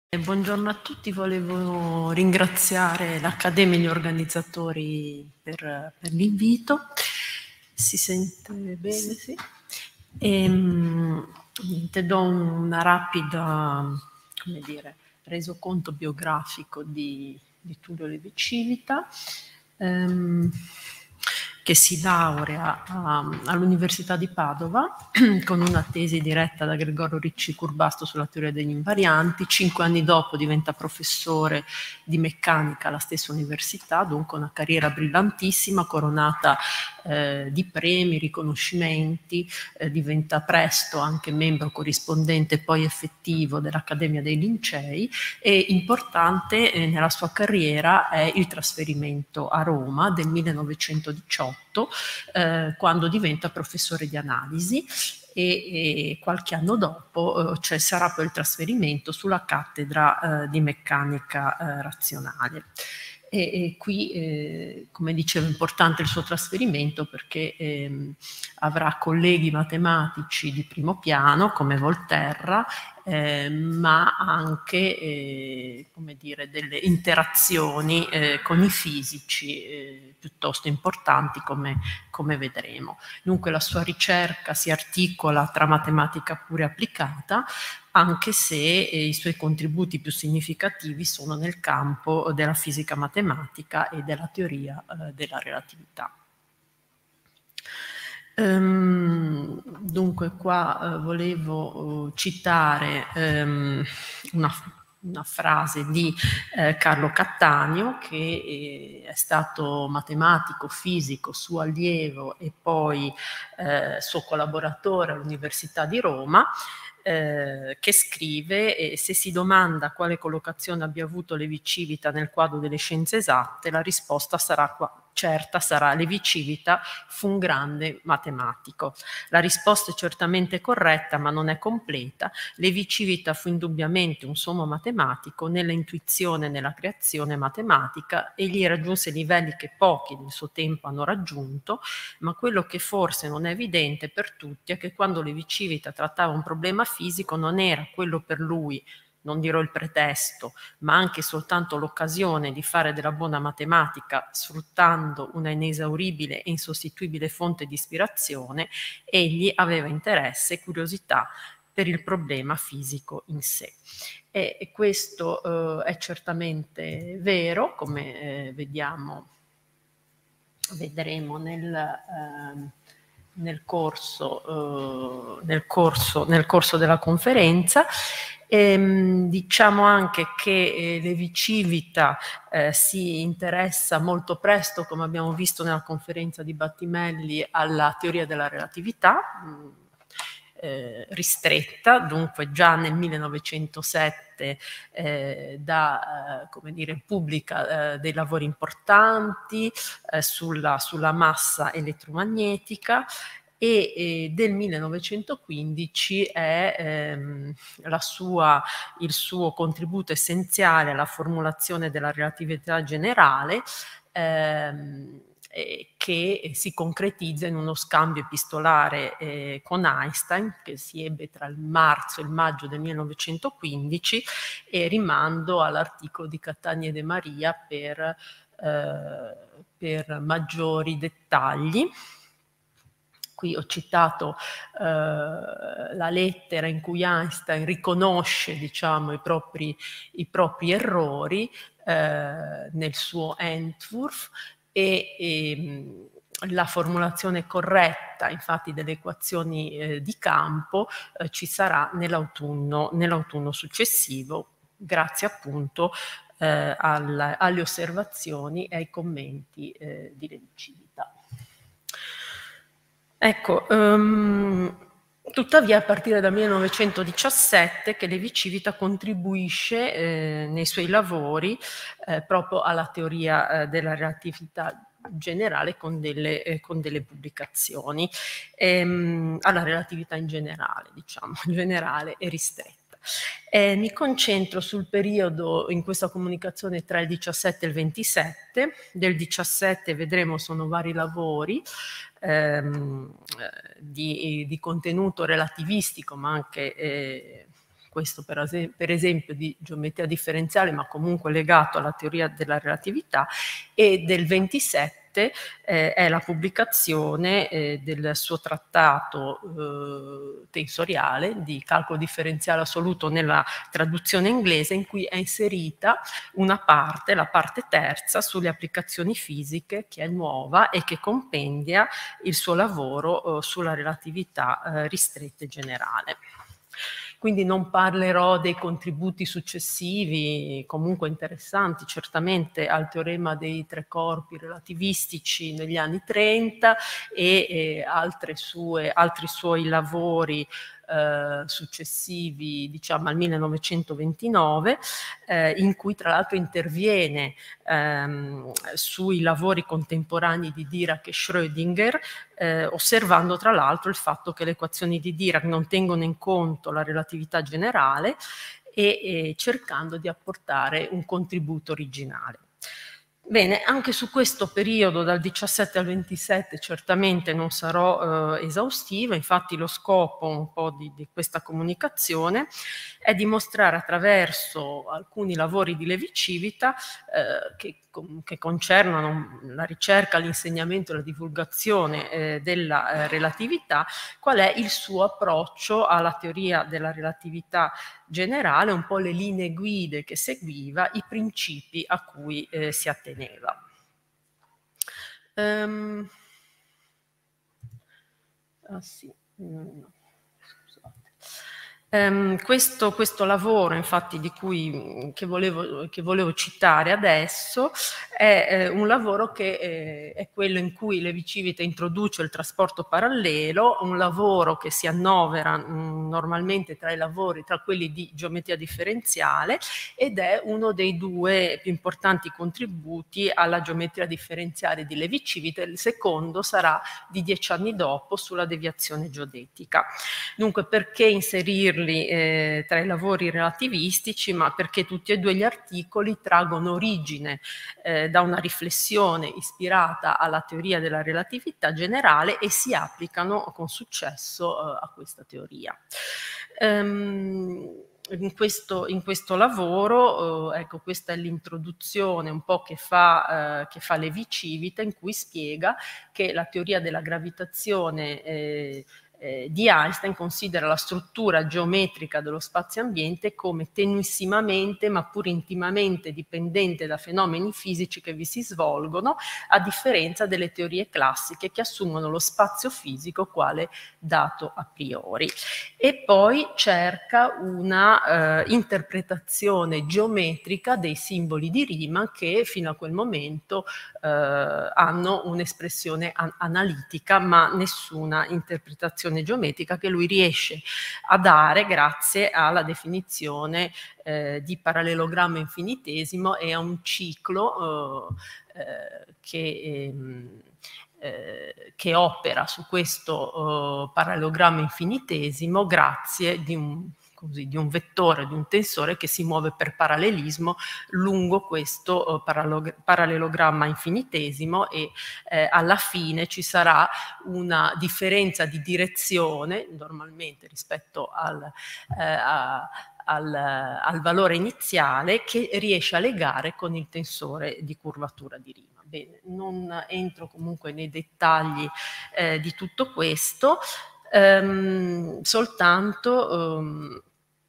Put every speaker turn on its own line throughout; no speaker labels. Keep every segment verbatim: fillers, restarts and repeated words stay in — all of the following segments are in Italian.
Buongiorno a tutti, volevo ringraziare l'Accademia e gli organizzatori per, per l'invito. Si sente bene? Sì. E, niente, do una rapida, come dire, resoconto biografico di, di Tullio Levi Civita, ehm, che si laurea all'Università di Padova con una tesi diretta da Gregorio Ricci Curbasto sulla teoria degli invarianti. Cinque anni dopo diventa professore di meccanica alla stessa università, dunque una carriera brillantissima, coronata eh, di premi, riconoscimenti, eh, diventa presto anche membro corrispondente e poi effettivo dell'Accademia dei Lincei, e importante eh, nella sua carriera è il trasferimento a Roma del millenovecentodiciotto, eh, quando diventa professore di analisi, e, e qualche anno dopo eh, cioè, sarà poi il trasferimento sulla cattedra eh, di meccanica eh, razionale. E, e qui, eh, come dicevo, è importante il suo trasferimento perché ehm, avrà colleghi matematici di primo piano come Volterra, eh, ma anche eh, come dire, delle interazioni eh, con i fisici eh, piuttosto importanti, come, come vedremo. Dunque la sua ricerca si articola tra matematica pura e applicata, anche se eh, i suoi contributi più significativi sono nel campo della fisica matematica e della teoria eh, della relatività. Um, dunque qua uh, volevo uh, citare um, una, una frase di eh, Carlo Cattaneo, che eh, è stato matematico, fisico, suo allievo e poi eh, suo collaboratore all'Università di Roma, eh, che scrive eh, se si domanda quale collocazione abbia avuto Levi Civita nel quadro delle scienze esatte, la risposta sarà qua. Certa sarà: Levi Civita fu un grande matematico. La risposta è certamente corretta, ma non è completa. Levi Civita fu indubbiamente un sommo matematico nella intuizione e nella creazione matematica. Egli raggiunse livelli che pochi del suo tempo hanno raggiunto, ma quello che forse non è evidente per tutti è che quando Levi Civita trattava un problema fisico non era quello per lui, non dirò il pretesto, ma anche soltanto l'occasione di fare della buona matematica sfruttando una inesauribile e insostituibile fonte di ispirazione. Egli aveva interesse e curiosità per il problema fisico in sé. E, e questo eh, è certamente vero, come eh, vediamo, vedremo nel... Eh, nel corso, eh, nel corso, nel corso della conferenza. Ehm, diciamo anche che eh, Levi Civita eh, si interessa molto presto, come abbiamo visto nella conferenza di Battimelli, alla teoria della relatività, mh, eh, ristretta, dunque già nel millenovecentosette eh, da, eh, come dire, pubblica eh, dei lavori importanti eh, sulla, sulla massa elettromagnetica, e eh, del millenovecentoquindici è ehm, la sua, il suo contributo essenziale alla formulazione della relatività generale, ehm, eh, che si concretizza in uno scambio epistolare eh, con Einstein, che si ebbe tra il marzo e il maggio del millenovecentoquindici, e rimando all'articolo di Cattaneo e De Maria per, eh, per maggiori dettagli. Qui ho citato eh, la lettera in cui Einstein riconosce, diciamo, i propri, i propri errori eh, nel suo Entwurf, e, e la formulazione corretta, infatti, delle equazioni eh, di campo eh, ci sarà nell'autunno, nell'autunno successivo, grazie appunto eh, al, alle osservazioni e ai commenti eh, di Levi Civita. Ecco, um, tuttavia a partire dal millenovecentodiciassette che Levi Civita contribuisce eh, nei suoi lavori eh, proprio alla teoria eh, della relatività generale con delle, eh, con delle pubblicazioni, ehm, alla relatività in generale, diciamo, generale e ristretta. Eh, mi concentro sul periodo in questa comunicazione tra il diciassette e il ventisette. Del diciassette vedremo sono vari lavori ehm, di, di contenuto relativistico, ma anche eh, questo per, es per esempio di geometria differenziale, ma comunque legato alla teoria della relatività, e del ventisette eh, è la pubblicazione eh, del suo trattato eh, tensoriale di calcolo differenziale assoluto nella traduzione inglese, in cui è inserita una parte, la parte terza, sulle applicazioni fisiche, che è nuova e che compendia il suo lavoro eh, sulla relatività eh, ristretta e generale. Quindi non parlerò dei contributi successivi, comunque interessanti, certamente al teorema dei tre corpi relativistici negli anni trenta e eh, altre sue, altri suoi lavori eh, successivi, diciamo al millenovecentoventinove, eh, in cui tra l'altro interviene ehm, sui lavori contemporanei di Dirac e Schrödinger, eh, osservando tra l'altro il fatto che le equazioni di Dirac non tengono in conto la relatività generale e, e cercando di apportare un contributo originale. Bene, anche su questo periodo dal diciassette al ventisette certamente non sarò eh, esaustiva, infatti lo scopo un po' di, di questa comunicazione è dimostrare attraverso alcuni lavori di Levi Civita eh, che, che concernono la ricerca, l'insegnamento e la divulgazione eh, della eh, relatività, qual è il suo approccio alla teoria della relatività generale, un po' le linee guide che seguiva, i principi a cui eh, si atteneva. Um, ah, sì. no. Um, questo, questo lavoro, infatti, di cui che volevo, che volevo citare adesso, è eh, un lavoro che eh, è quello in cui Levi Civita introduce il trasporto parallelo, un lavoro che si annovera mh, normalmente tra i lavori, tra quelli di geometria differenziale, ed è uno dei due più importanti contributi alla geometria differenziale di Levi Civita. Il secondo sarà di dieci anni dopo sulla deviazione geodetica. Dunque, perché inserirli eh, tra i lavori relativistici? Ma perché tutti e due gli articoli traggono origine eh, da una riflessione ispirata alla teoria della relatività generale e si applicano con successo eh, a questa teoria. Um, In questo, in questo lavoro, eh, ecco, questa è l'introduzione un po' che fa, eh, che fa Levi Civita, in cui spiega che la teoria della gravitazione eh, eh, di Einstein considera la struttura geometrica dello spazio-ambiente come tenuissimamente ma pur intimamente dipendente da fenomeni fisici che vi si svolgono, a differenza delle teorie classiche che assumono lo spazio fisico quale dato a priori. E poi cerca una eh, interpretazione geometrica dei simboli di Riemann che fino a quel momento eh, hanno un'espressione an analitica ma nessuna interpretazione geometrica, che lui riesce a dare grazie alla definizione eh, di parallelogramma infinitesimo e a un ciclo eh, eh, che ehm, Eh, che opera su questo eh, parallelogramma infinitesimo grazie di un, così, di un vettore, di un tensore che si muove per parallelismo lungo questo eh, parallelogramma infinitesimo, e eh, alla fine ci sarà una differenza di direzione normalmente rispetto al, eh, a, Al, al valore iniziale, che riesce a legare con il tensore di curvatura di Riemann. Bene, non entro comunque nei dettagli eh, di tutto questo, ehm, soltanto ehm,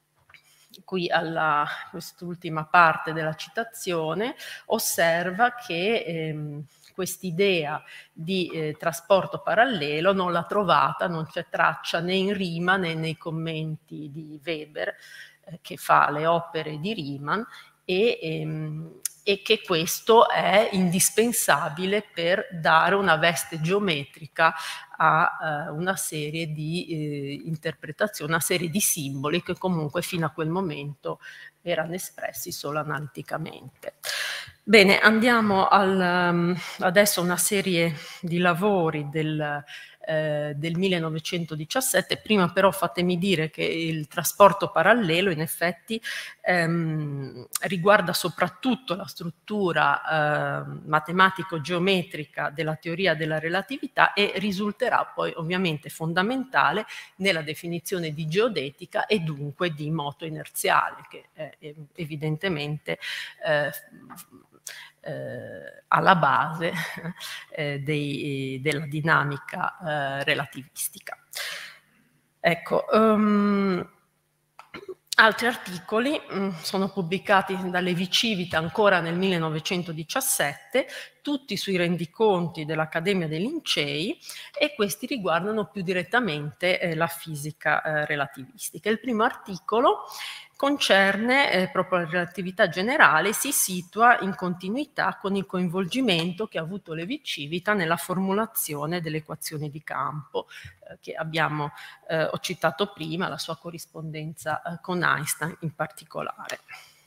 qui alla quest'ultima parte della citazione osserva che ehm, quest'idea di eh, trasporto parallelo non l'ha trovata, non c'è traccia né in Riemann né nei commenti di Weber, che fa le opere di Riemann, e, ehm, e che questo è indispensabile per dare una veste geometrica a eh, una serie di eh, interpretazioni, una serie di simboli che comunque fino a quel momento erano espressi solo analiticamente. Bene, andiamo al, um, adesso a una serie di lavori del eh, del millenovecentodiciassette. Prima però fatemi dire che il trasporto parallelo in effetti ehm, riguarda soprattutto la struttura eh, matematico-geometrica della teoria della relatività e risulterà poi ovviamente fondamentale nella definizione di geodetica e dunque di moto inerziale, che è evidentemente eh, eh, alla base eh, dei, della dinamica eh, relativistica. Ecco, um, altri articoli mh, sono pubblicati da Levi Civita ancora nel millenovecentodiciassette, tutti sui rendiconti dell'Accademia dei Lincei, e questi riguardano più direttamente eh, la fisica eh, relativistica. Il primo articolo concerne eh, proprio la relatività generale, si situa in continuità con il coinvolgimento che ha avuto Levi Civita nella formulazione delle equazioni di campo, eh, che abbiamo, eh, ho citato prima, la sua corrispondenza eh, con Einstein in particolare.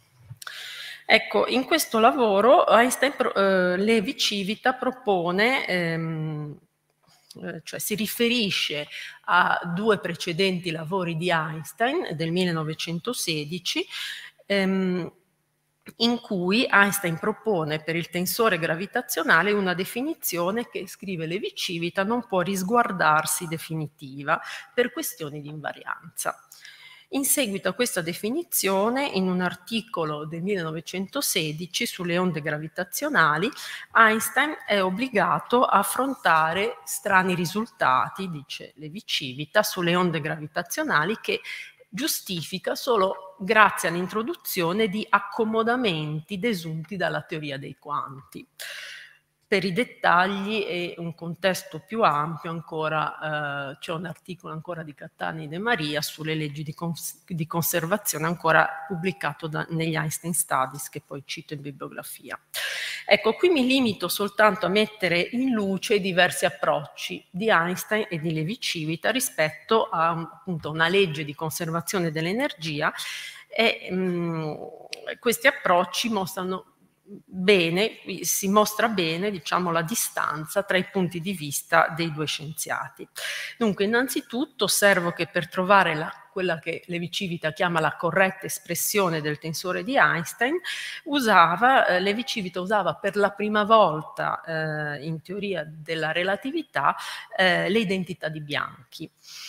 Ecco, in questo lavoro Einstein, eh, Levi Civita propone, ehm, eh, cioè si riferisce a due precedenti lavori di Einstein del millenovecentosedici, ehm, in cui Einstein propone per il tensore gravitazionale una definizione che, scrive Levi Civita, non può risguardarsi definitiva per questioni di invarianza. In seguito a questa definizione, in un articolo del millenovecentosedici sulle onde gravitazionali, Einstein è obbligato a affrontare strani risultati, dice Levi Civita, sulle onde gravitazionali che giustifica solo grazie all'introduzione di accomodamenti desunti dalla teoria dei quanti. Per i dettagli e un contesto più ampio ancora eh, c'è un articolo ancora di Cattani De Maria sulle leggi di, cons di conservazione ancora pubblicato da, negli Einstein Studies, che poi cito in bibliografia. Ecco, qui mi limito soltanto a mettere in luce i diversi approcci di Einstein e di Levi Civita rispetto a appunto una legge di conservazione dell'energia, e mh, questi approcci mostrano bene, si mostra bene, diciamo, la distanza tra i punti di vista dei due scienziati. Dunque, innanzitutto osservo che per trovare la, quella che Levi Civita chiama la corretta espressione del tensore di Einstein, usava, eh, Levi Civita usava per la prima volta eh, in teoria della relatività eh, le identità di Bianchi.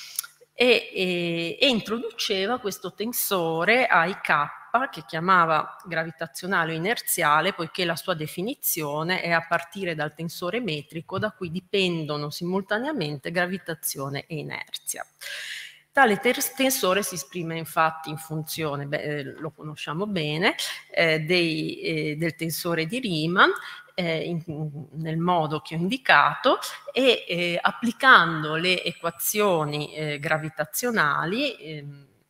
E, e, e introduceva questo tensore A I K, che chiamava gravitazionale o inerziale, poiché la sua definizione è a partire dal tensore metrico da cui dipendono simultaneamente gravitazione e inerzia. Tale tensore si esprime infatti in funzione, beh, lo conosciamo bene, eh, dei, eh, del tensore di Riemann, eh, in, nel modo che ho indicato, e eh, applicando le equazioni eh, gravitazionali, eh,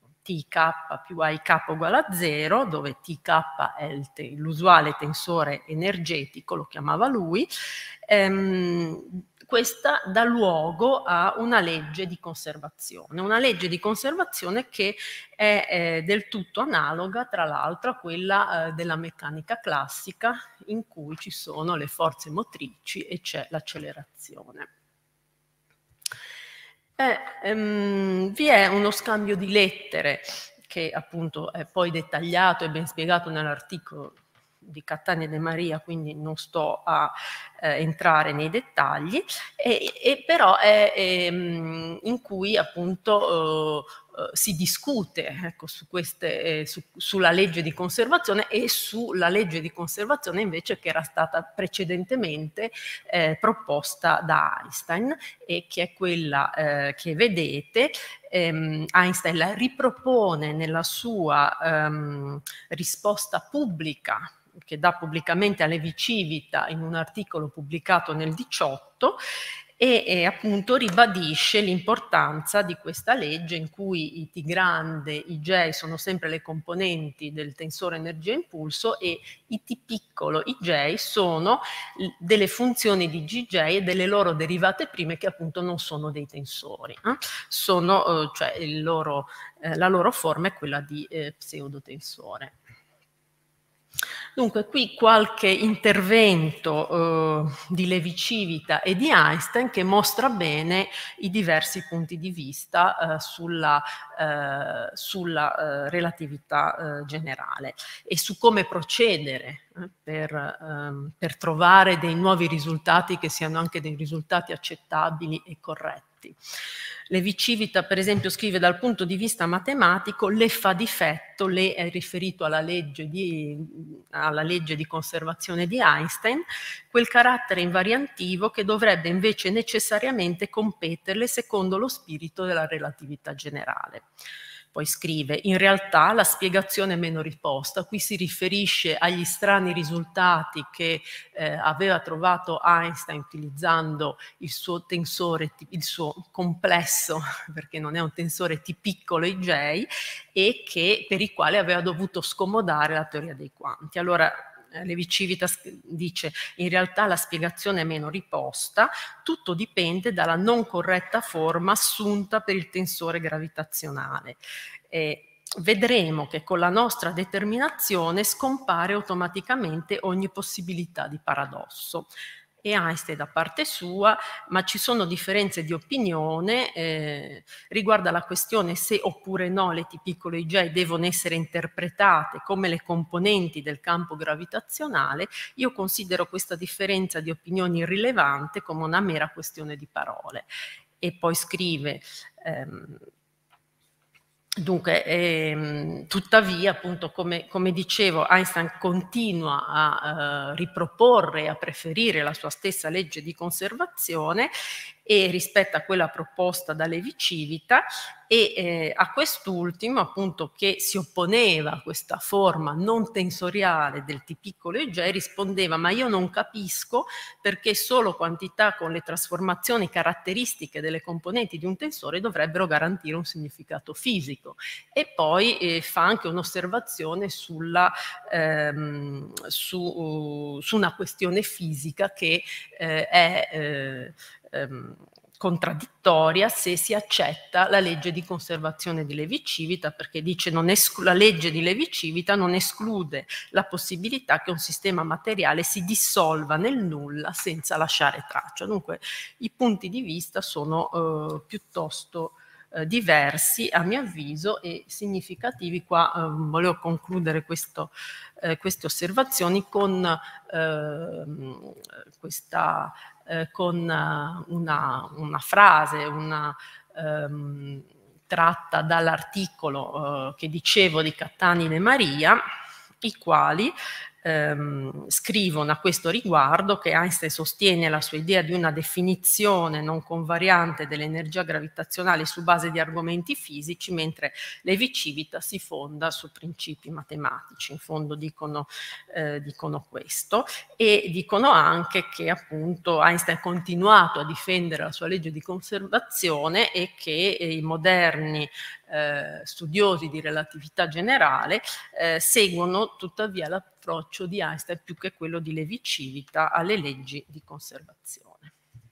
Tk più A I K uguale a zero, dove Tk è l'usuale tensore energetico, lo chiamava lui, ehm, questa dà luogo a una legge di conservazione, una legge di conservazione che è eh, del tutto analoga, tra l'altro, a quella eh, della meccanica classica, in cui ci sono le forze motrici e c'è l'accelerazione. Eh, ehm, vi è uno scambio di lettere che appunto è poi dettagliato e ben spiegato nell'articolo di Cattani De Maria, quindi non sto a eh, entrare nei dettagli, e, e però è ehm, in cui appunto eh, si discute, ecco, su queste, eh, su, sulla legge di conservazione e sulla legge di conservazione invece che era stata precedentemente eh, proposta da Einstein, e che è quella eh, che vedete. ehm, Einstein la ripropone nella sua ehm, risposta pubblica, che dà pubblicamente a Levi Civita in un articolo pubblicato nel diciotto, e, e appunto ribadisce l'importanza di questa legge, in cui i T grande, i J sono sempre le componenti del tensore energia-impulso e i T piccolo, i J, sono delle funzioni di G J e delle loro derivate prime, che appunto non sono dei tensori, eh? sono, eh, cioè il loro, eh, la loro forma è quella di eh, pseudotensore. Dunque, qui qualche intervento eh, di Levi Civita e di Einstein che mostra bene i diversi punti di vista eh, sulla, eh, sulla eh, relatività eh, generale e su come procedere eh, per, ehm, per trovare dei nuovi risultati che siano anche dei risultati accettabili e corretti. Levi Civita, per esempio, scrive dal punto di vista matematico, le fa difetto, le è riferito alla legge di, alla legge di conservazione di Einstein, quel carattere invariantivo che dovrebbe invece necessariamente competerle secondo lo spirito della relatività generale. Poi scrive, in realtà la spiegazione meno riposta, qui si riferisce agli strani risultati che eh, aveva trovato Einstein utilizzando il suo tensore, il suo complesso, perché non è un tensore T piccolo I J, e che, per i quali aveva dovuto scomodare la teoria dei quanti. Allora, Levi Civita dice, in realtà la spiegazione è meno riposta, tutto dipende dalla non corretta forma assunta per il tensore gravitazionale. Eh, vedremo che con la nostra determinazione scompare automaticamente ogni possibilità di paradosso. E Einstein da parte sua, ma ci sono differenze di opinione eh, riguardo alla questione se oppure no le T piccolo I J devono essere interpretate come le componenti del campo gravitazionale. Io considero questa differenza di opinioni irrilevante come una mera questione di parole. E poi scrive... Ehm, Dunque, ehm, tuttavia, appunto, come, come dicevo, Einstein continua a eh, riproporre e a preferire la sua stessa legge di conservazione e rispetto a quella proposta da Levi Civita e eh, a quest'ultimo, appunto, che si opponeva a questa forma non tensoriale del T piccolo I J, rispondeva: ma io non capisco perché solo quantità con le trasformazioni caratteristiche delle componenti di un tensore dovrebbero garantire un significato fisico. E poi eh, fa anche un'osservazione sulla, ehm, su, uh, su una questione fisica che eh, è eh, ehm, contraddittoria se si accetta la legge di conservazione di Levi Civita, perché dice non la legge di Levi Civita non esclude la possibilità che un sistema materiale si dissolva nel nulla senza lasciare traccia. Dunque i punti di vista sono eh, piuttosto eh, diversi a mio avviso e significativi. Qua eh, volevo concludere questo, eh, queste osservazioni con eh, questa Eh, con uh, una, una frase una, um, tratta dall'articolo uh, che dicevo di Cattaneo e Maria, i quali ehm, scrivono a questo riguardo che Einstein sostiene la sua idea di una definizione non convariante dell'energia gravitazionale su base di argomenti fisici, mentre Levi Civita si fonda su principi matematici. In fondo dicono, eh, dicono questo e dicono anche che appunto Einstein ha continuato a difendere la sua legge di conservazione e che eh, i moderni eh, studiosi di relatività generale eh, seguono tuttavia l'approccio di Einstein più che quello di Levi Civita alle leggi di conservazione.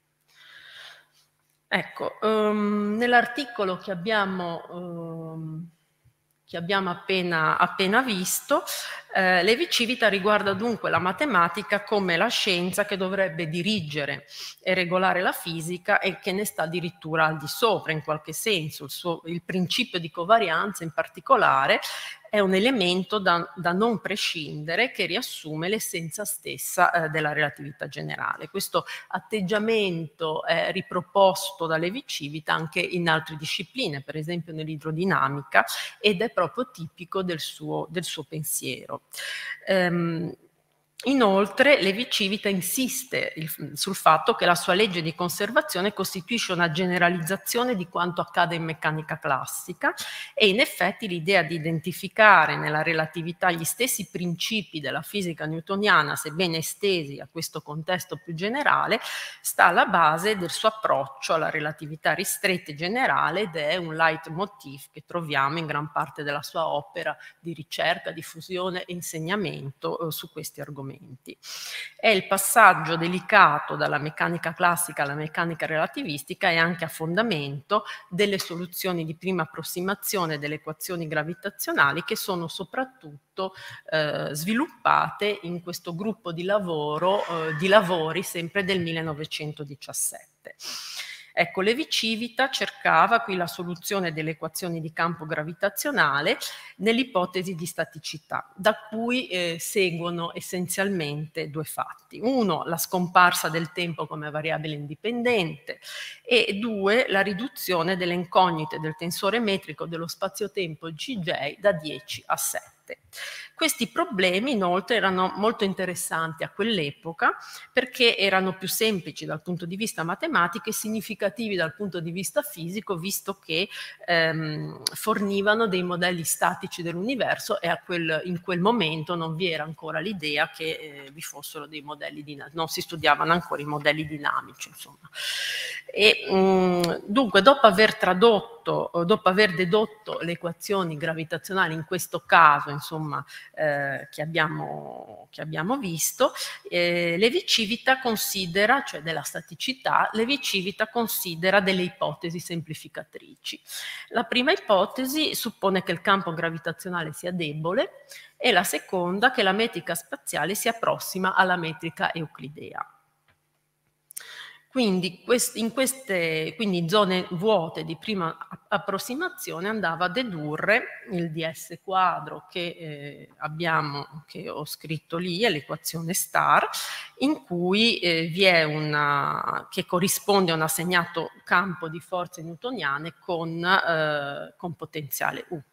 Ecco, um, nell'articolo che abbiamo, um, che abbiamo appena, appena visto, eh, Levi Civita riguarda dunque la matematica come la scienza che dovrebbe dirigere e regolare la fisica e che ne sta addirittura al di sopra in qualche senso. Il, suo, il principio di covarianza in particolare è un elemento da, da non prescindere che riassume l'essenza stessa eh, della relatività generale. Questo atteggiamento è riproposto da Levi Civita anche in altre discipline, per esempio nell'idrodinamica, ed è proprio tipico del suo, del suo pensiero. Um, Inoltre, Levi Civita insiste il, sul fatto che la sua legge di conservazione costituisce una generalizzazione di quanto accade in meccanica classica e in effetti l'idea di identificare nella relatività gli stessi principi della fisica newtoniana, sebbene estesi a questo contesto più generale, sta alla base del suo approccio alla relatività ristretta e generale ed è un leitmotiv che troviamo in gran parte della sua opera di ricerca, diffusione e insegnamento eh, su questi argomenti. momenti. È il passaggio delicato dalla meccanica classica alla meccanica relativistica e anche a fondamento delle soluzioni di prima approssimazione delle equazioni gravitazionali, che sono soprattutto eh, sviluppate in questo gruppo di lavoro, eh, di lavori sempre del millenovecentodiciassette. Ecco, Levi-Civita cercava qui la soluzione delle equazioni di campo gravitazionale nell'ipotesi di staticità, da cui eh, seguono essenzialmente due fatti. Uno, la scomparsa del tempo come variabile indipendente, e due, la riduzione delle incognite del tensore metrico dello spazio-tempo G J da dieci a sette. Questi problemi inoltre erano molto interessanti a quell'epoca perché erano più semplici dal punto di vista matematico e significativi dal punto di vista fisico, visto che ehm, fornivano dei modelli statici dell'universo e a quel, in quel momento non vi era ancora l'idea che eh, vi fossero dei modelli dinamici, non si studiavano ancora i modelli dinamici, insomma. E, mh, dunque, dopo aver tradotto, dopo aver dedotto le equazioni gravitazionali, in questo caso, insomma, eh, che, abbiamo, che abbiamo visto, eh, Levi-Civita considera, cioè della staticità, Levi-Civita considera delle ipotesi semplificatrici. La prima ipotesi suppone che il campo gravitazionale sia debole e la seconda che la metrica spaziale si approssima alla metrica euclidea. Quindi, in queste quindi zone vuote di prima approssimazione andava a dedurre il D S quadro che eh, abbiamo, che ho scritto lì, è l'equazione star, in cui eh, vi è una, che corrisponde a un assegnato campo di forze newtoniane con, eh, con potenziale U.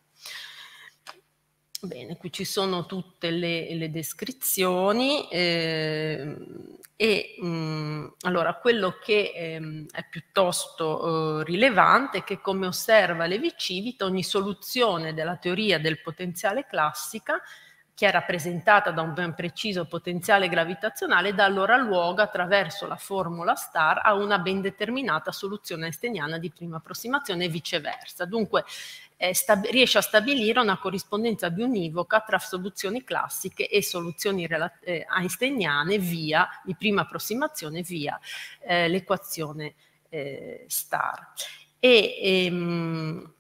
Bene, qui ci sono tutte le, le descrizioni eh, e mh, allora quello che ehm, è piuttosto eh, rilevante è che, come osserva Levi-Civita, ogni soluzione della teoria del potenziale classica, che è rappresentata da un ben preciso potenziale gravitazionale, dà allora luogo, attraverso la formula star, a una ben determinata soluzione einsteiniana di prima approssimazione e viceversa. Dunque eh, riesce a stabilire una corrispondenza biunivoca tra soluzioni classiche e soluzioni eh, einsteiniane via, di prima approssimazione via eh, l'equazione eh, star. E, ehm,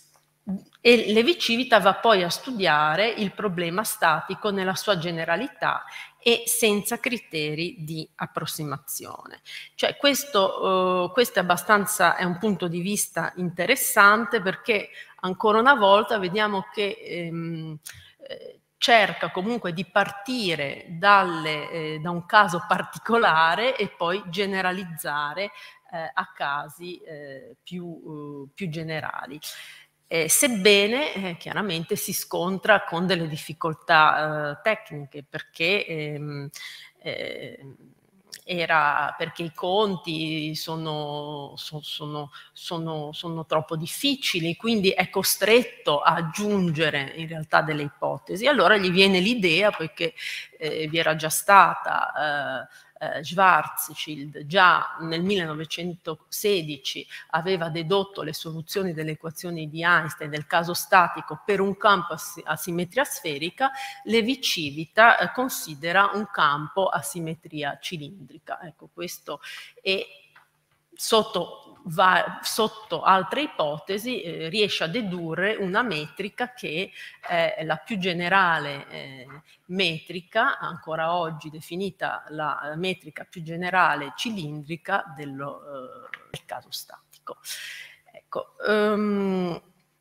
E Levi-Civita va poi a studiare il problema statico nella sua generalità e senza criteri di approssimazione. Cioè questo, uh, questo è abbastanza, è un punto di vista interessante, perché ancora una volta vediamo che ehm, eh, cerca comunque di partire dalle, eh, da un caso particolare e poi generalizzare eh, a casi eh, più, uh, più generali. Eh, sebbene eh, chiaramente si scontra con delle difficoltà eh, tecniche, perché, ehm, eh, era, perché i conti sono, sono, sono, sono troppo difficili, quindi è costretto a aggiungere in realtà delle ipotesi. Allora gli viene l'idea, poiché eh, vi era già stata eh, Eh, Schwarzschild già nel millenovecentosedici aveva dedotto le soluzioni delle equazioni di Einstein del caso statico per un campo a simmetria sferica. Levi-Civita eh, considera un campo a simmetria cilindrica. Ecco, questo è sotto, va, sotto altre ipotesi eh, riesce a dedurre una metrica che è la più generale eh, metrica, ancora oggi definita la metrica più generale cilindrica dello, eh, del caso statico. Ecco, um,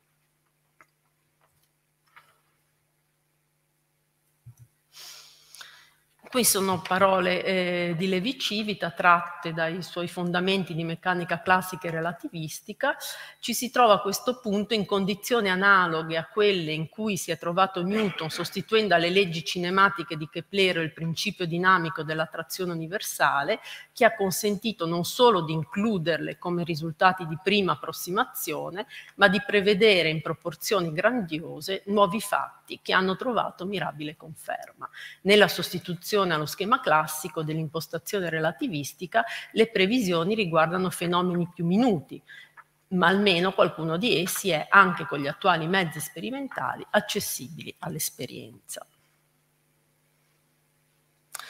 qui sono parole eh, di Levi-Civita tratte dai suoi fondamenti di meccanica classica e relativistica. Ci si trova a questo punto in condizioni analoghe a quelle in cui si è trovato Newton sostituendo alle leggi cinematiche di Keplero il principio dinamico dell'attrazione universale, che ha consentito non solo di includerle come risultati di prima approssimazione, ma di prevedere in proporzioni grandiose nuovi fatti che hanno trovato mirabile conferma. Nella sostituzione allo schema classico dell'impostazione relativistica, le previsioni riguardano fenomeni più minuti, ma almeno qualcuno di essi è, anche con gli attuali mezzi sperimentali, accessibili all'esperienza.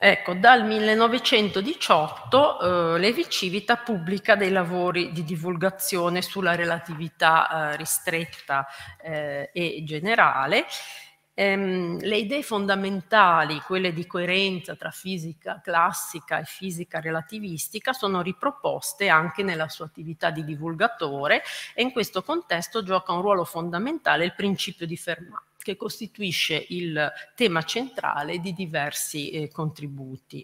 Ecco, dal millenovecentodiciotto eh, Levi Civita pubblica dei lavori di divulgazione sulla relatività eh, ristretta eh, e generale. Ehm, le idee fondamentali, quelle di coerenza tra fisica classica e fisica relativistica, sono riproposte anche nella sua attività di divulgatore, e in questo contesto gioca un ruolo fondamentale il principio di Fermat, che costituisce il tema centrale di diversi eh, contributi.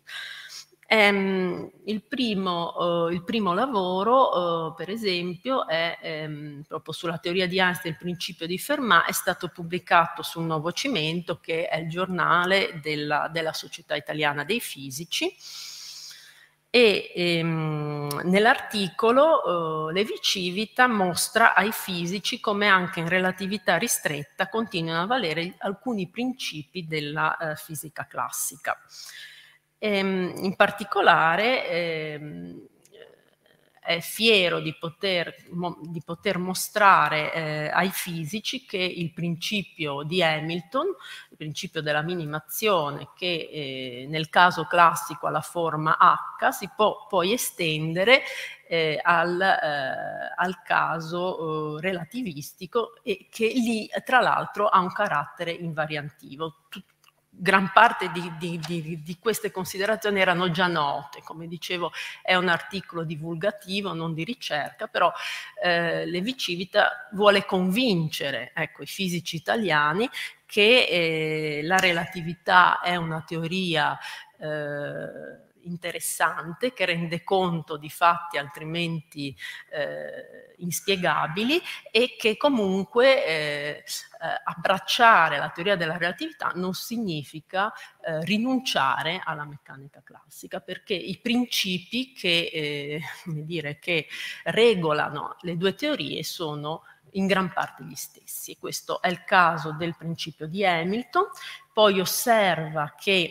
Ehm, il, primo, eh, il primo lavoro, eh, per esempio, è ehm, proprio sulla teoria di Einstein, il principio di Fermat, è stato pubblicato sul Nuovo Cimento, che è il giornale della, della Società Italiana dei Fisici. E ehm, nell'articolo eh, Levi Civita mostra ai fisici come anche in relatività ristretta continuano a valere alcuni principi della eh, fisica classica. Ehm, in particolare ehm, è fiero di poter, mo, di poter mostrare eh, ai fisici che il principio di Hamilton, il principio della minimazione, che eh, nel caso classico ha la forma H, si può poi estendere eh, al, eh, al caso eh, relativistico, e che lì tra l'altro ha un carattere invariantivo. Tut- Gran parte di, di, di, di queste considerazioni erano già note, come dicevo è un articolo divulgativo, non di ricerca, però eh, Levi Civita vuole convincere, ecco, i fisici italiani che eh, la relatività è una teoria eh, interessante, che rende conto di fatti altrimenti eh, inspiegabili, e che comunque eh, eh, abbracciare la teoria della relatività non significa eh, rinunciare alla meccanica classica, perché i principi che, eh, come dire, che regolano le due teorie sono in gran parte gli stessi. Questo è il caso del principio di Hamilton. Poi osserva che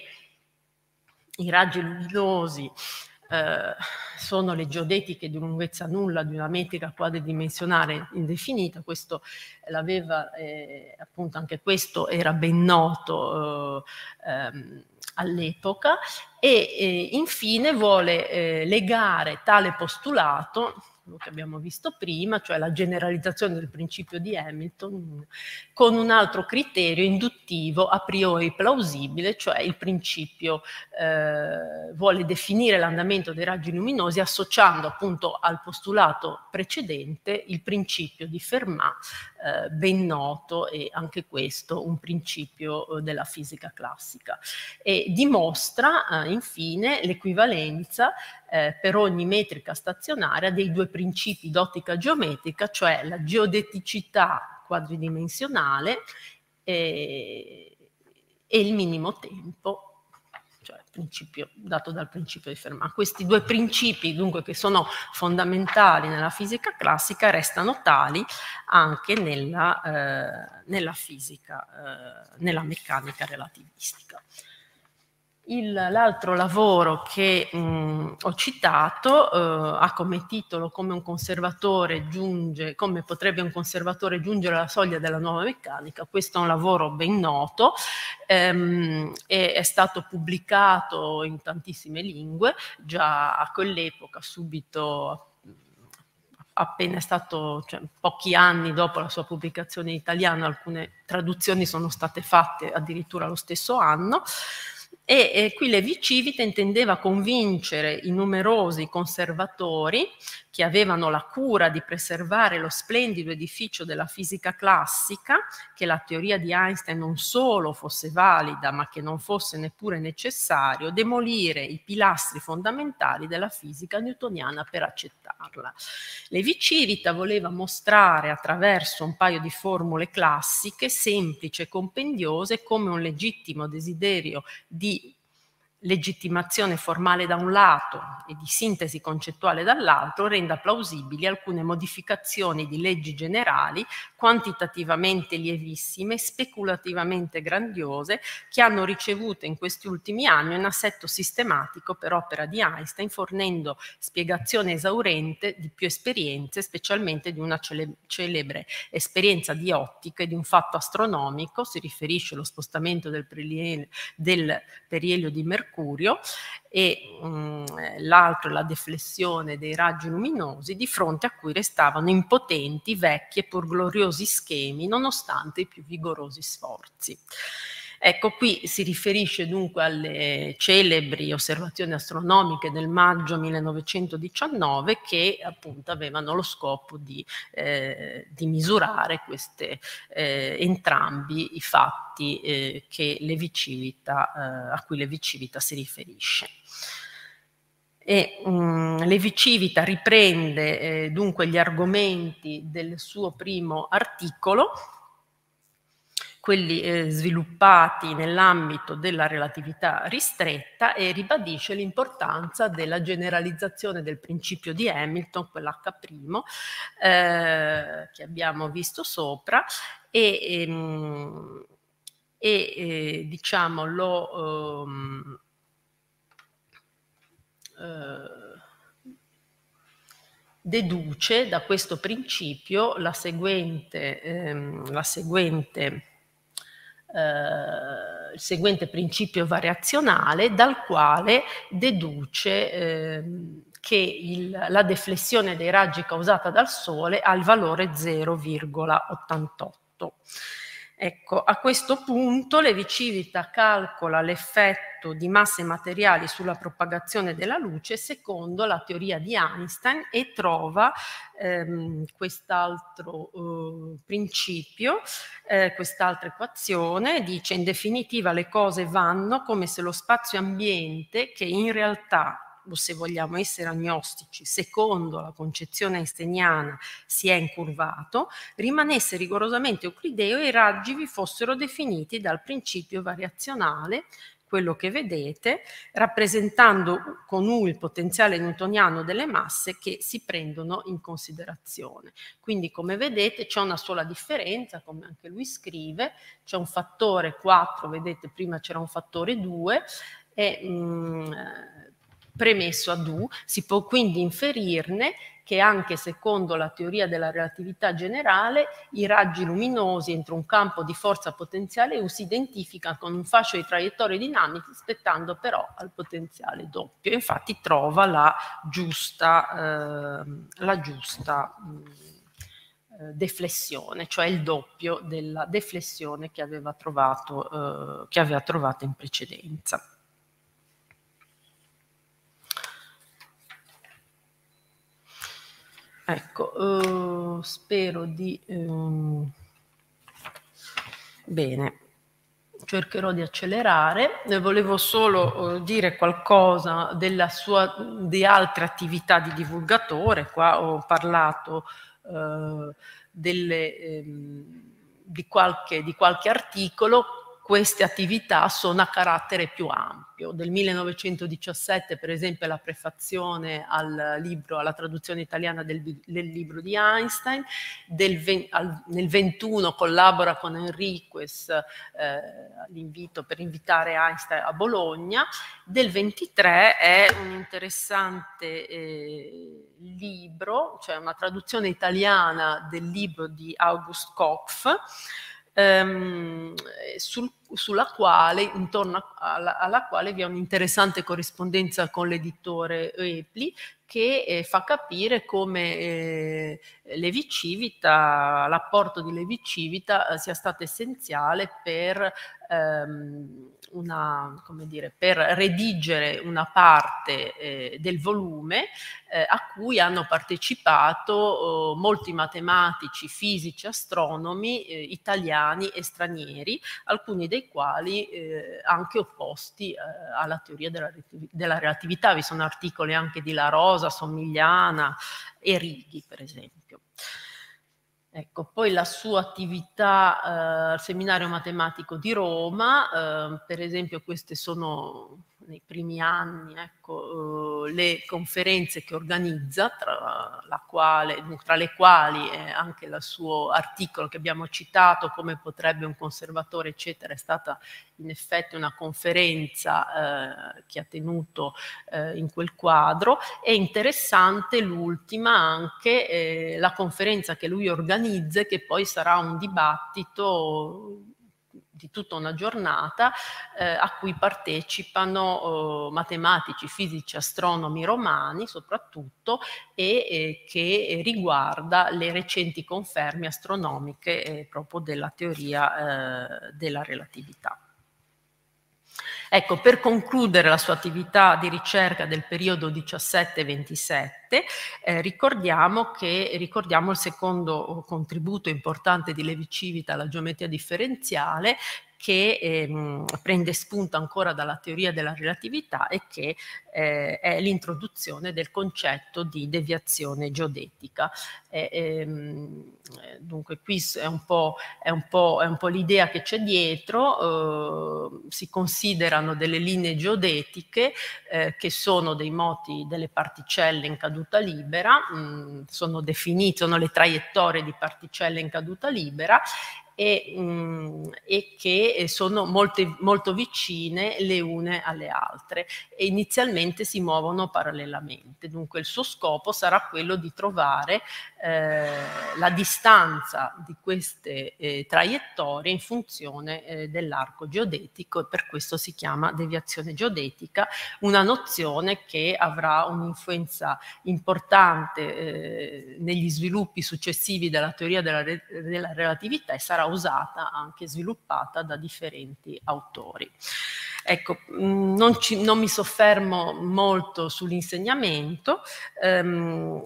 i raggi luminosi eh, sono le geodetiche di lunghezza nulla di una metrica quadridimensionale indefinita. Questo l'aveva, eh, appunto, anche questo era ben noto eh, ehm, all'epoca, e eh, infine vuole eh, legare tale postulato, quello che abbiamo visto prima, cioè la generalizzazione del principio di Hamilton, con un altro criterio induttivo a priori plausibile, cioè il principio eh, vuole definire l'andamento dei raggi luminosi associando appunto al postulato precedente il principio di Fermat, eh, ben noto, e anche questo un principio eh, della fisica classica, e dimostra eh, infine l'equivalenza eh, per ogni metrica stazionaria dei due principi d'ottica geometrica, cioè la geodeticità quadridimensionale e, e il minimo tempo, cioè il principio dato dal principio di Fermat. Questi due principi, dunque, che sono fondamentali nella fisica classica, restano tali anche nella, eh, nella fisica, eh, nella meccanica relativistica. L'altro lavoro che mh, ho citato eh, ha come titolo come un conservatore giunge, come potrebbe un conservatore giungere alla soglia della nuova meccanica. Questo è un lavoro ben noto, ehm, e è stato pubblicato in tantissime lingue, già a quell'epoca, subito appena è stato, cioè, pochi anni dopo la sua pubblicazione in italiano, alcune traduzioni sono state fatte addirittura lo stesso anno. E, e qui Levi Civita intendeva convincere i numerosi conservatori che avevano la cura di preservare lo splendido edificio della fisica classica, che la teoria di Einstein non solo fosse valida, ma che non fosse neppure necessario demolire i pilastri fondamentali della fisica newtoniana per accettarla. Levi Civita voleva mostrare attraverso un paio di formule classiche, semplici e compendiose, come un legittimo desiderio di legittimazione formale da un lato e di sintesi concettuale dall'altro renda plausibili alcune modificazioni di leggi generali quantitativamente lievissime, speculativamente grandiose, che hanno ricevuto in questi ultimi anni un assetto sistematico per opera di Einstein, fornendo spiegazione esaurente di più esperienze, specialmente di una cele- celebre esperienza di ottica e di un fatto astronomico. Si riferisce allo spostamento del, del perielio di Mercurio Mercurio, e l'altro è la deflessione dei raggi luminosi, di fronte a cui restavano impotenti, vecchi e pur gloriosi schemi, nonostante i più vigorosi sforzi. Ecco, qui si riferisce dunque alle celebri osservazioni astronomiche del maggio millenovecentodiciannove che appunto avevano lo scopo di, eh, di misurare queste, eh, entrambi i fatti eh, che Levi-Civita, eh, a cui Levi-Civita si riferisce. E um, Levi-Civita riprende eh, dunque gli argomenti del suo primo articolo, quelli eh, sviluppati nell'ambito della relatività ristretta, e ribadisce l'importanza della generalizzazione del principio di Hamilton, quell'H', eh, che abbiamo visto sopra, e, ehm, e eh, diciamo lo... Um, eh, deduce da questo principio la seguente, ehm, la seguente Uh, il seguente principio variazionale, dal quale deduce eh, che il, la deflessione dei raggi causata dal Sole ha il valore zero virgola ottantotto. Ecco, a questo punto Levi-Civita calcola l'effetto di masse materiali sulla propagazione della luce secondo la teoria di Einstein e trova ehm, quest'altro eh, principio, eh, quest'altra equazione. Dice: in definitiva le cose vanno come se lo spazio-ambiente, che in realtà, o se vogliamo essere agnostici, secondo la concezione einsteiniana si è incurvato, rimanesse rigorosamente euclideo e i raggi vi fossero definiti dal principio variazionale, quello che vedete, rappresentando con U il potenziale newtoniano delle masse che si prendono in considerazione. Quindi, come vedete, c'è una sola differenza, come anche lui scrive, c'è un fattore quattro, vedete prima c'era un fattore due, e mh, premesso ad U, si può quindi inferirne che anche secondo la teoria della relatività generale i raggi luminosi entro un campo di forza potenziale U si identificano con un fascio di traiettorie dinamiche, spettando però al potenziale doppio. Infatti trova la giusta, eh, la giusta mh, deflessione, cioè il doppio della deflessione che aveva trovato, eh, che aveva trovato in precedenza. Ecco, uh, spero di... Um, bene, cercherò di accelerare. Volevo solo uh, dire qualcosa della sua, di altre attività di divulgatore. Qua ho parlato uh, delle, ehm, di, qualche, di qualche articolo. Queste attività sono a carattere più ampio. Del millenovecentodiciassette, per esempio, la prefazione al libro, alla traduzione italiana del, del libro di Einstein. Del, al, nel ventuno collabora con Enriquez eh, all'invito per invitare Einstein a Bologna. Del ventitré è un interessante eh, libro, cioè una traduzione italiana del libro di August Kopf, Ehm, sul, sulla quale, intorno alla, alla quale vi è un'interessante corrispondenza con l'editore Epli, che eh, fa capire come eh, Levi-Civita, l'apporto di Levi-Civita eh, sia stato essenziale per ehm, una, come dire, per redigere una parte eh, del volume eh, a cui hanno partecipato oh, molti matematici, fisici, astronomi eh, italiani e stranieri, alcuni dei quali eh, anche opposti eh, alla teoria della, della relatività. Vi sono articoli anche di La Rosa, Somigliana e Righi, per esempio. Ecco, poi la sua attività eh, al Seminario Matematico di Roma, eh, per esempio queste sono nei primi anni, ecco, eh, le conferenze che organizza, tra, la quale, tra le quali è anche il suo articolo che abbiamo citato, come potrebbe un conservatore, eccetera, è stata in effetti una conferenza eh, che ha tenuto eh, in quel quadro. È interessante l'ultima anche, eh, la conferenza che lui organizza, che poi sarà un dibattito di tutta una giornata eh, a cui partecipano eh, matematici, fisici, astronomi romani soprattutto, e eh, che riguarda le recenti conferme astronomiche eh, proprio della teoria eh, della relatività. Ecco, per concludere la sua attività di ricerca del periodo diciassette ventisette, eh, ricordiamo, che, ricordiamo il secondo contributo importante di Levi-Civita alla geometria differenziale, che ehm, prende spunto ancora dalla teoria della relatività e che eh, è l'introduzione del concetto di deviazione geodetica. Eh, ehm, dunque qui è un po', è un po', è un po' l'idea che c'è dietro, eh, si considerano delle linee geodetiche eh, che sono dei moti delle particelle in caduta libera, mh, sono definite, sono le traiettorie di particelle in caduta libera, E, mh, e che sono molte, molto vicine le une alle altre e inizialmente si muovono parallelamente. Dunque il suo scopo sarà quello di trovare eh, la distanza di queste eh, traiettorie in funzione eh, dell'arco geodetico, e per questo si chiama deviazione geodetica, una nozione che avrà un'influenza importante eh, negli sviluppi successivi della teoria della, re della relatività e sarà usata, anche sviluppata da differenti autori. Ecco, non, ci, non mi soffermo molto sull'insegnamento ehm,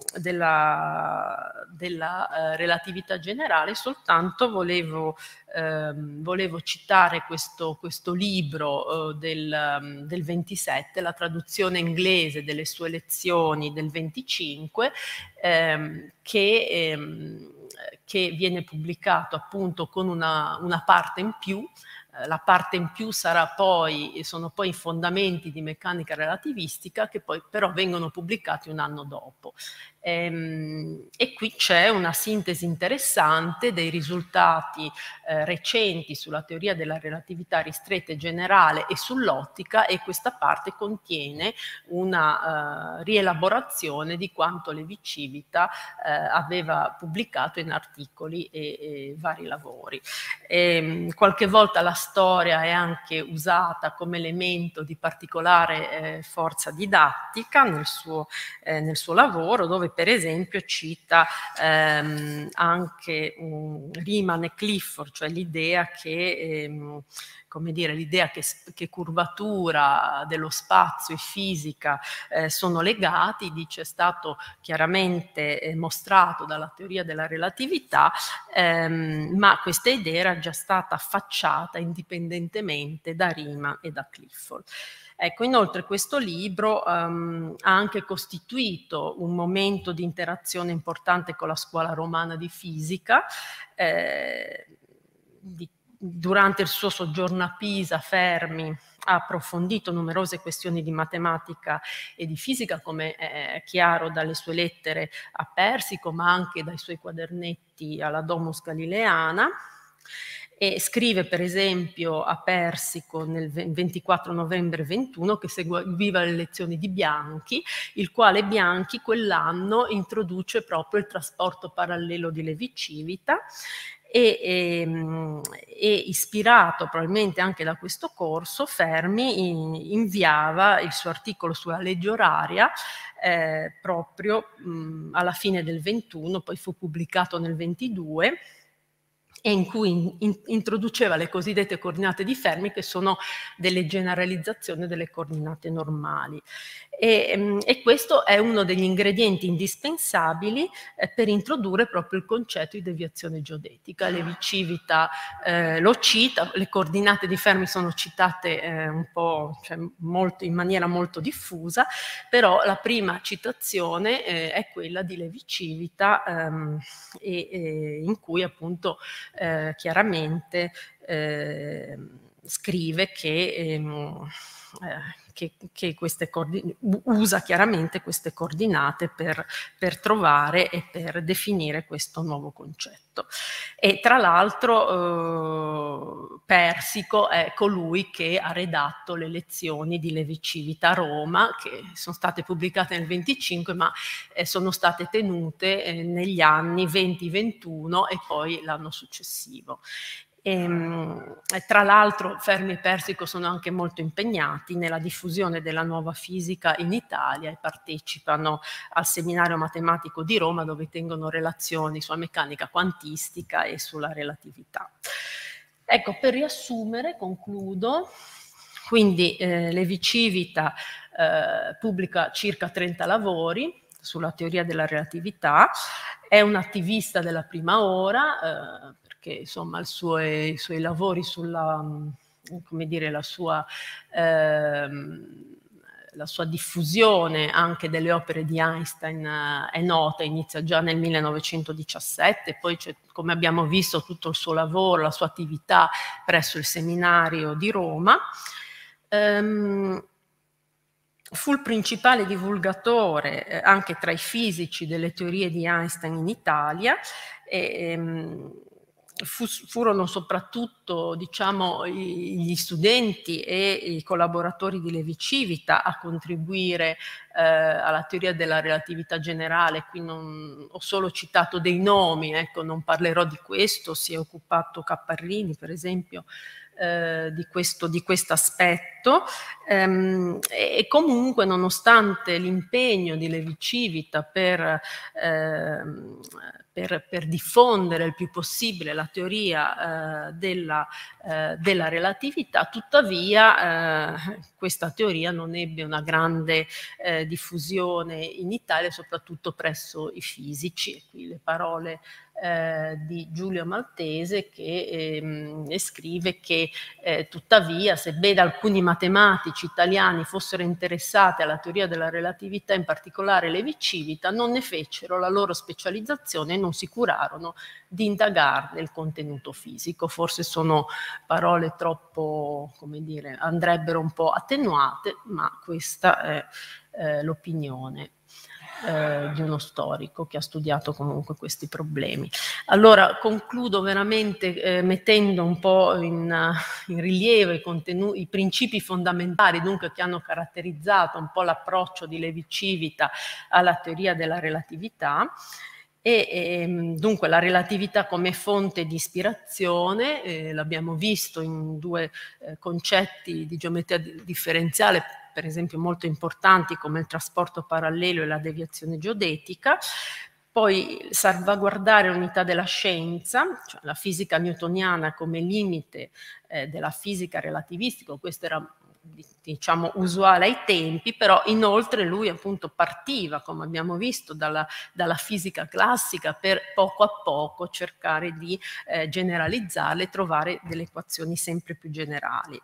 della, della eh, relatività generale, soltanto volevo, ehm, volevo citare questo, questo libro eh, del, del ventisette, la traduzione inglese delle sue lezioni del venticinque, ehm, che, ehm, che viene pubblicato appunto con una, una parte in più. La parte in più sarà poi, sono poi i fondamenti di meccanica relativistica, che poi però vengono pubblicati un anno dopo. Ehm, e qui c'è una sintesi interessante dei risultati eh, recenti sulla teoria della relatività ristretta e generale e sull'ottica, e questa parte contiene una uh, rielaborazione di quanto Levi-Civita eh, aveva pubblicato in articoli e, e vari lavori. E, qualche volta la storia è anche usata come elemento di particolare eh, forza didattica nel suo, eh, nel suo lavoro, dove per esempio cita ehm, anche um, Riemann e Clifford, cioè l'idea che ehm, come dire, l'idea che, che curvatura dello spazio e fisica eh, sono legati, dice, è stato chiaramente eh, mostrato dalla teoria della relatività, ehm, ma questa idea era già stata affacciata indipendentemente da Riemann e da Clifford. Ecco, inoltre questo libro um, ha anche costituito un momento di interazione importante con la scuola romana di fisica. Eh, di, durante il suo soggiorno a Pisa, Fermi ha approfondito numerose questioni di matematica e di fisica, come è chiaro dalle sue lettere a Persico, ma anche dai suoi quadernetti alla Domus Galileana. E scrive per esempio a Persico nel ventiquattro novembre ventuno che seguiva le lezioni di Bianchi, il quale Bianchi quell'anno introduce proprio il trasporto parallelo di Levi-Civita, e, e, e ispirato probabilmente anche da questo corso, Fermi inviava il suo articolo sulla legge oraria eh, proprio mh, alla fine del ventuno, poi fu pubblicato nel ventidue, e in cui in, in, introduceva le cosiddette coordinate di Fermi, che sono delle generalizzazioni delle coordinate normali. E, e questo è uno degli ingredienti indispensabili eh, per introdurre proprio il concetto di deviazione geodetica. Levi-Civita eh, lo cita, le coordinate di Fermi sono citate eh, un po', cioè molto, in maniera molto diffusa, però la prima citazione eh, è quella di Levi-Civita, ehm, e, e in cui appunto Eh, chiaramente eh, scrive che, ehm, eh, che, che queste usa chiaramente queste coordinate per, per trovare e per definire questo nuovo concetto. E tra l'altro eh, Persico è colui che ha redatto le lezioni di Levi-Civita a Roma, che sono state pubblicate nel venticinque, ma eh, sono state tenute eh, negli anni venti ventuno e poi l'anno successivo. E, e tra l'altro Fermi e Persico sono anche molto impegnati nella diffusione della nuova fisica in Italia e partecipano al seminario matematico di Roma, dove tengono relazioni sulla meccanica quantistica e sulla relatività. Ecco, per riassumere, concludo. Quindi eh, Levi Civita eh, pubblica circa trenta lavori sulla teoria della relatività, è un attivista della prima ora, eh, perché insomma il suo, i suoi lavori sulla, come dire, la sua, ehm, la sua diffusione anche delle opere di Einstein eh, è nota, inizia già nel millenovecentodiciassette, poi c'è, come abbiamo visto, tutto il suo lavoro, la sua attività presso il seminario di Roma. Um, fu il principale divulgatore eh, anche tra i fisici delle teorie di Einstein in Italia e um, fu, furono soprattutto, diciamo, i, gli studenti e i collaboratori di Levi Civita a contribuire eh, alla teoria della relatività generale. Qui non, ho solo citato dei nomi, ecco, non parlerò di questo. Si è occupato Capparrini, per esempio, Eh, di questo di questo aspetto ehm, e comunque, nonostante l'impegno di Levi Civita per, ehm, per, per diffondere il più possibile la teoria eh, della, eh, della relatività, tuttavia eh, questa teoria non ebbe una grande eh, diffusione in Italia, soprattutto presso i fisici. E qui le parole Eh, di Giulio Maltese, che ehm, scrive che eh, tuttavia, sebbene alcuni matematici italiani fossero interessati alla teoria della relatività, in particolare Levi Civita, non ne fecero la loro specializzazione e non si curarono di indagarne il contenuto fisico. Forse sono parole troppo, come dire, andrebbero un po' attenuate, ma questa è eh, l'opinione Eh, di uno storico che ha studiato comunque questi problemi. Allora concludo veramente eh, mettendo un po' in, in rilievo i, contenuti, i principi fondamentali, dunque, che hanno caratterizzato un po' l'approccio di Levi Civita alla teoria della relatività. E, e dunque la relatività come fonte di ispirazione, eh, l'abbiamo visto in due eh, concetti di geometria differenziale, per esempio molto importanti, come il trasporto parallelo e la deviazione geodetica. Poi salvaguardare l'unità della scienza, cioè la fisica newtoniana come limite eh, della fisica relativistica. Questo era, diciamo, usuale ai tempi, però inoltre lui appunto partiva, come abbiamo visto, dalla, dalla fisica classica, per poco a poco cercare di eh, generalizzarle e trovare delle equazioni sempre più generali.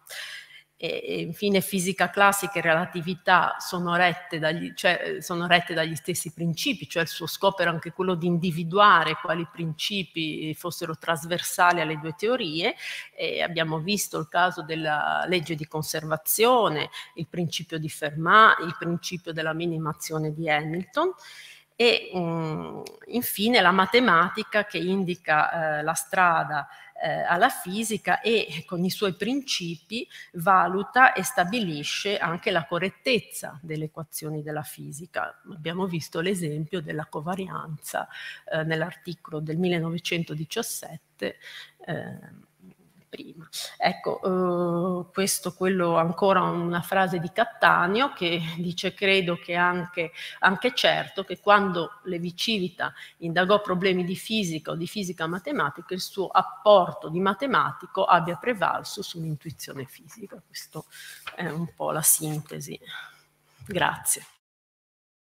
E infine fisica classica e relatività sono rette, dagli, cioè, sono rette dagli stessi principi, cioè il suo scopo era anche quello di individuare quali principi fossero trasversali alle due teorie. E abbiamo visto il caso della legge di conservazione, il principio di Fermat, il principio della minimazione di Hamilton. E um, infine la matematica, che indica eh, la strada eh, alla fisica e con i suoi principi valuta e stabilisce anche la correttezza delle equazioni della fisica. Abbiamo visto l'esempio della covarianza eh, nell'articolo del millenovecentodiciassette eh, prima. Ecco, eh, questo quello ancora una frase di Cattaneo, che dice: credo che anche, anche certo che quando Levi Civita indagò problemi di fisica o di fisica matematica, il suo apporto di matematico abbia prevalso sull'intuizione fisica. Questa è un po' la sintesi. Grazie.